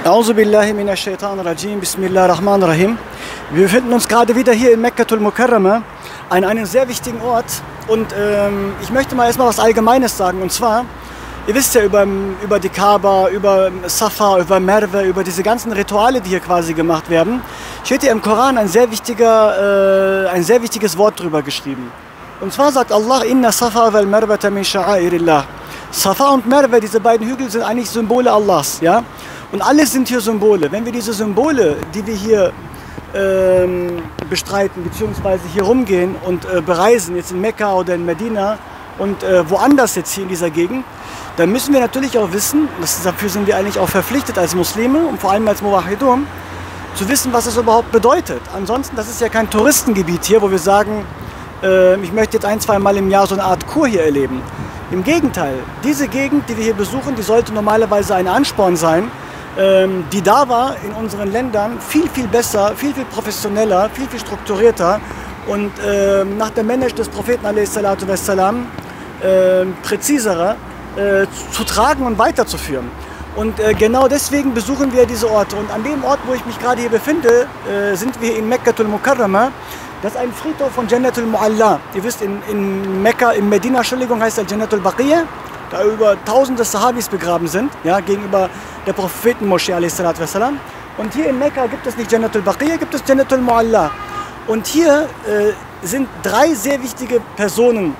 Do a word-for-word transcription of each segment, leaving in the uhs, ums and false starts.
A'udhu billahi minash shaitanir rajim, bismillahirrahmanirrahim. Wir befinden uns gerade wieder hier in Mekkatul Mukarrama, an einem sehr wichtigen Ort. Und ähm, ich möchte mal erstmal was Allgemeines sagen. Und zwar, ihr wisst ja über, über die Kaaba, über Safa, über Merwe, über diese ganzen Rituale, die hier quasi gemacht werden, steht hier im Koran ein sehr, wichtiger, äh, ein sehr wichtiges Wort drüber geschrieben. Und zwar sagt Allah, Inna Safa wal Marwata min sha'airillah. Safa und Merwe, diese beiden Hügel, sind eigentlich Symbole Allahs. Ja? Und alles sind hier Symbole. Wenn wir diese Symbole, die wir hier ähm, bestreiten, beziehungsweise hier rumgehen und äh, bereisen, jetzt in Mekka oder in Medina und äh, woanders jetzt hier in dieser Gegend, dann müssen wir natürlich auch wissen, das, dafür sind wir eigentlich auch verpflichtet als Muslime und vor allem als Muwahhidun, zu wissen, was das überhaupt bedeutet. Ansonsten, das ist ja kein Touristengebiet hier, wo wir sagen, äh, ich möchte jetzt ein, zwei Mal im Jahr so eine Art Kur hier erleben. Im Gegenteil, diese Gegend, die wir hier besuchen, die sollte normalerweise ein Ansporn sein, ähm, die da war in unseren Ländern viel, viel besser, viel, viel professioneller, viel, viel strukturierter und äh, nach dem Manage des Propheten a s. äh, präziserer äh, zu tragen und weiterzuführen. Und äh, genau deswegen besuchen wir diese Orte. Und an dem Ort, wo ich mich gerade hier befinde, äh, sind wir in Mekkatul Mukarrama. Das ist ein Friedhof von Jannatul Mu'alla. Ihr wisst, in, in Mekka, in Medina, Entschuldigung, heißt er Jannatul Baqiyya, da über tausende Sahabis begraben sind, ja, gegenüber der Prophetenmoschee a s. Und hier in Mekka gibt es nicht Jannatul Baqiyya, gibt es Jannatul Mu'alla. Und hier äh, sind drei sehr wichtige Personen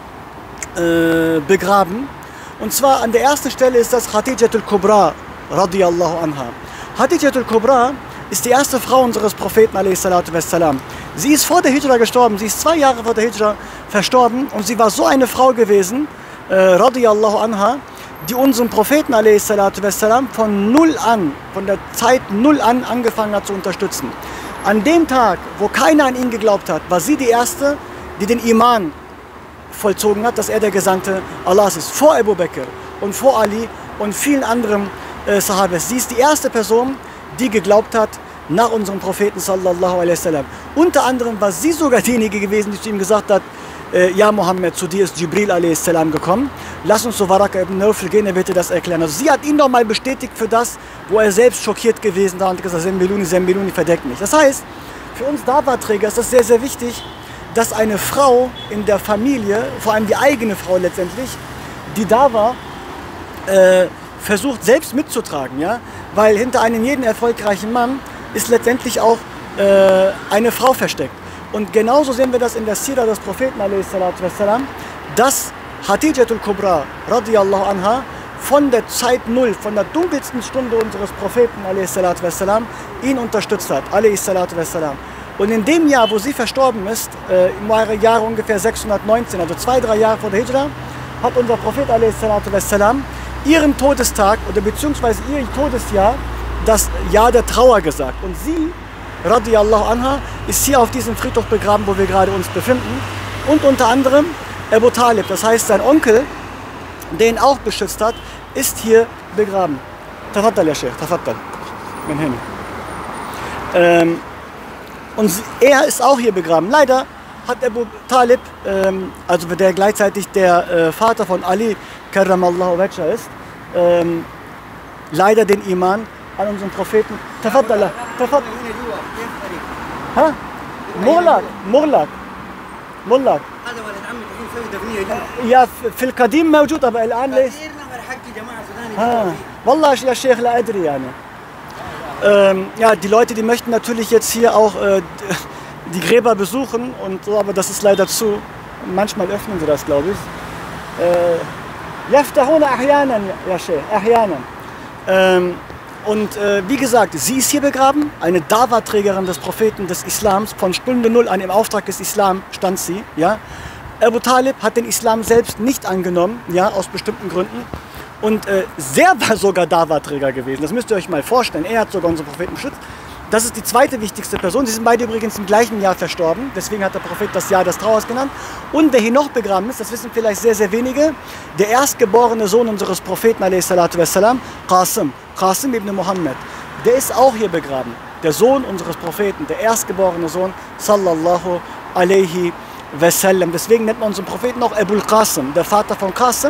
äh, begraben. Und zwar an der ersten Stelle ist das Khadijatul Kubra, radiyallahu anha. Khadijatul Kubra ist die erste Frau unseres Propheten a s. Sie ist vor der Hijra gestorben, sie ist zwei Jahre vor der Hijra verstorben und sie war so eine Frau gewesen, äh, radiyallahu anha, die unseren Propheten a s. von null an, von der Zeit null an angefangen hat zu unterstützen. An dem Tag, wo keiner an ihn geglaubt hat, war sie die erste, die den Iman vollzogen hat, dass er der Gesandte Allahs ist, vor Abu Bakr und vor Ali und vielen anderen äh, Sahabas. Sie ist die erste Person, die geglaubt hat nach unserem Propheten sallallahu alaihi wasallam. Unter anderem war sie sogar diejenige gewesen, die zu ihm gesagt hat, äh, ja Mohammed, zu dir ist Jibril alaihi salam gekommen, lass uns zu Waraka ibn Nawfal gehen, er wird dir das erklären. Also sie hat ihn nochmal bestätigt für das, wo er selbst schockiert gewesen war und gesagt, Sembeluni, Sembeluni verdeckt mich. Das heißt, für uns Dawah-Träger ist das sehr, sehr wichtig, dass eine Frau in der Familie, vor allem die eigene Frau letztendlich, die da war, äh, versucht selbst mitzutragen, ja? Weil hinter einem jeden erfolgreichen Mann ist letztendlich auch äh, eine Frau versteckt. Und genauso sehen wir das in der Sira des Propheten a s, dass Khadijatul Kubra radiyallahu anha von der Zeit null, von der dunkelsten Stunde unseres Propheten a s, ihn unterstützt hat, a s. Und in dem Jahr, wo sie verstorben ist, äh, im Jahre ungefähr sechshundertneunzehn, also zwei, drei Jahre vor der Hijra, hat unser Prophet a s. ihren Todestag oder beziehungsweise ihr Todesjahr, das Jahr der Trauer gesagt. Und sie, radiyallahu anha, ist hier auf diesem Friedhof begraben, wo wir gerade uns befinden. Und unter anderem Abu Talib, das heißt sein Onkel, der ihn auch beschützt hat, ist hier begraben. Tafaddal, ya Sheikh, tafaddal. Min hin. Ähm, Und er ist auch hier begraben. Leider hat Abu Talib, ähm, also der gleichzeitig der äh, Vater von Ali, karramallahu wajha ist, ähm, leider den Iman an unseren Propheten. Tafaddala, tafaddala. Ha? Murlak, Murlak, Murlak. Ja, في القديم موجود aber الآن ليس. ها والله يا شيخ لا أدري يعني. Ähm, ja, die Leute, die möchten natürlich jetzt hier auch äh, die Gräber besuchen, und so, aber das ist leider zu. Manchmal öffnen sie das, glaube ich. Yaftahuna ahyanan, ya Sheikh, ahyanan. Und äh, wie gesagt, sie ist hier begraben, eine Dawah-Trägerin des Propheten des Islams. Von Stunde Null an im Auftrag des Islam stand sie. Ja. Abu Talib hat den Islam selbst nicht angenommen, ja, aus bestimmten Gründen. Und äh, sehr war sogar Dawah-Träger gewesen. Das müsst ihr euch mal vorstellen. Er hat sogar unseren Propheten beschützt. Das ist die zweite wichtigste Person. Sie sind beide übrigens im gleichen Jahr verstorben. Deswegen hat der Prophet das Jahr des Trauers genannt. Und wer hier noch begraben ist, das wissen vielleicht sehr, sehr wenige, der erstgeborene Sohn unseres Propheten, a s, Qasim, Qasim ibn Muhammad, der ist auch hier begraben. Der Sohn unseres Propheten, der erstgeborene Sohn, sallallahu alaihi wasallam. Deswegen nennt man unseren Propheten auch Abul Qasim, der Vater von Qasim.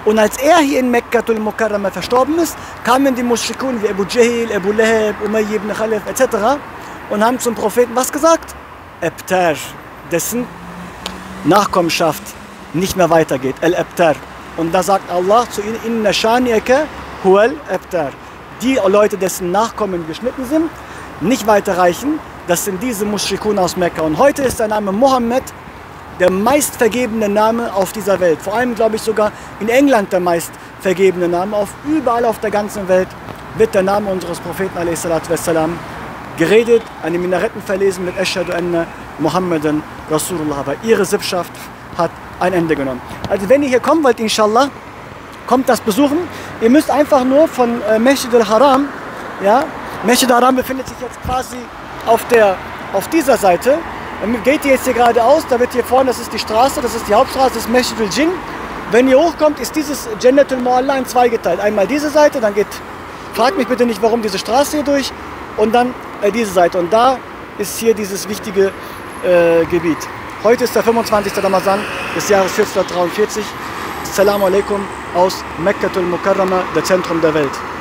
Und als er hier in Mekkatul Mukarrama verstorben ist, kamen die Mushrikun wie Abu Jahl, Abu Lahab, Umayy ibn Khalaf et cetera und haben zum Propheten was gesagt? Abtar, dessen Nachkommenschaft nicht mehr weitergeht. Al-Abtar. Und da sagt Allah zu ihnen, Inna shani'aka huwal abtar. Die Leute, dessen Nachkommen geschnitten sind, nicht weiterreichen, das sind diese Mushrikun aus Mekka. Und heute ist der Name Mohammed der meist vergebene Name auf dieser Welt. Vor allem, glaube ich, sogar in England der meist vergebene Name. Auf, überall auf der ganzen Welt wird der Name unseres Propheten a s. geredet, eine Minaretten verlesen mit Ashhadu anna Muhammadan Rasulullah. Aber ihre Sippschaft hat ein Ende genommen. Also wenn ihr hier kommen wollt, inshallah, kommt das besuchen. Ihr müsst einfach nur von äh, Masjid al-Haram, ja, Masjid al-Haram befindet sich jetzt quasi auf, der, auf dieser Seite. Dann geht ihr jetzt hier geradeaus, da wird hier vorne, das ist die Straße, das ist die Hauptstraße, das ist Masjid al-Jinn. Wenn ihr hochkommt, ist dieses Jannatul Mu'alla in zwei geteilt. Einmal diese Seite, dann geht, fragt mich bitte nicht, warum diese Straße hier durch, und dann äh, diese Seite. Und da ist hier dieses wichtige äh, Gebiet. Heute ist der fünfundzwanzigste Ramazan des Jahres vierzehnhundertdreiundvierzig. Assalamu alaikum aus Mekkatul Mukarrama, der Zentrum der Welt.